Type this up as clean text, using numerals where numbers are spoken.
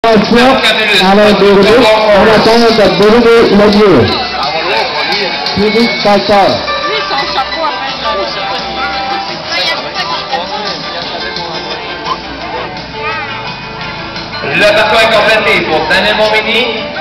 على الدوري أنا كان الدوري مجنون في كاكار Le parcours est complété pour Daniel Momini.